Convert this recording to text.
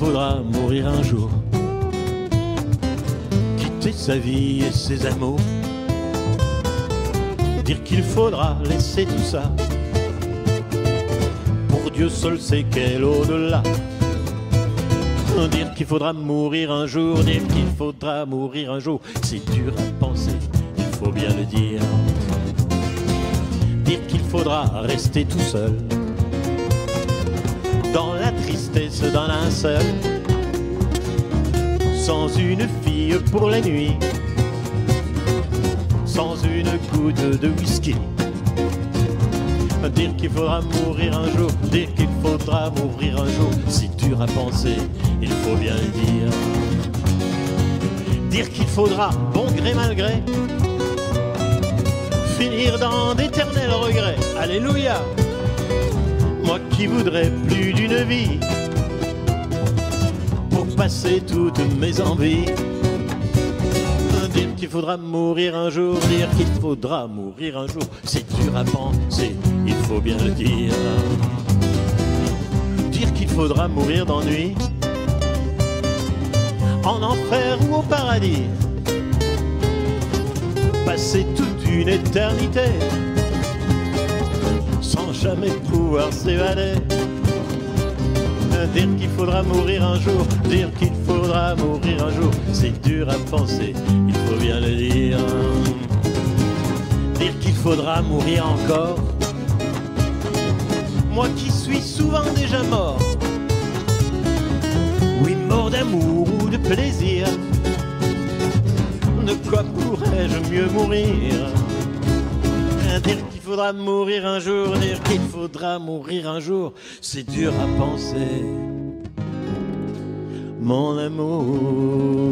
faudra mourir un jour, quitter sa vie et ses amours, dire qu'il faudra laisser tout ça, pour Dieu seul sait quel au-delà. Dire qu'il faudra mourir un jour, dire qu'il faudra mourir un jour, c'est dur à penser, il faut bien le dire. Dire qu'il faudra rester tout seul, dans la tristesse d'un linceul, sans une fille pour la nuit, sans une goutte de whisky. Dire qu'il faudra mourir un jour, dire qu'il faudra mourir un jour, c'est dur à penser, il faut bien le dire. Dire qu'il faudra, bon gré mal gré, finir dans d'éternels regrets. Alléluia. Moi qui voudrais plus d'une vie pour passer toutes mes envies. Dire qu'il faudra mourir un jour, dire qu'il faudra mourir un jour, c'est dur à penser, il faut bien le dire. Dire qu'il faudra mourir d'ennui, en enfer ou au paradis, passer toute une éternité sans jamais pouvoir s'évader. Dire qu'il faudra mourir un jour, dire qu'il faudra mourir un jour, c'est dur à penser, il faut bien le dire. Dire qu'il faudra mourir encore, moi qui suis souvent déjà mort, oui, mort d'amour ou de plaisir, de quoi pourrais-je mieux mourir? Dire qu'il faudra mourir un jour, dire qu'il faudra mourir un jour, c'est dur à penser, mon amour.